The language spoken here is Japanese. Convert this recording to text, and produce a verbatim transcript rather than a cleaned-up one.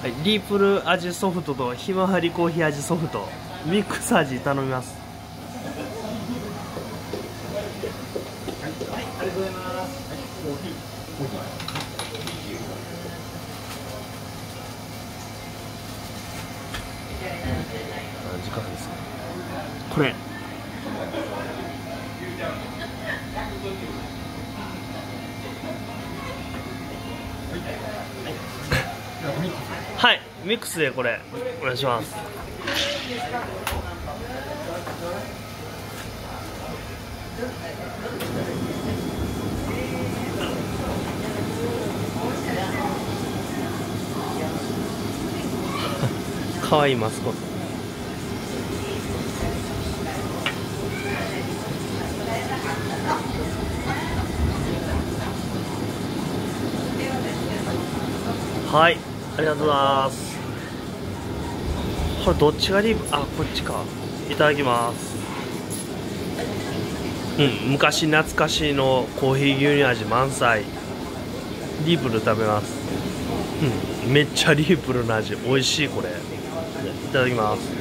はい、リープル味ソフトとひまわりコーヒー味ソフトミックス味頼みます。 はい、はい、ありがとうございます。はい、コーヒー、コーヒー。 時間ですね。これ。はい、ミックスでこれお願いします。かわいいマスコット。はい、ありがとうございます。これどっちがリープ、あ、こっちか。いただきます。うん、昔懐かしのコーヒー牛乳味満載。リープル食べます。うん、めっちゃリープルの味、美味しいこれ。いただきます。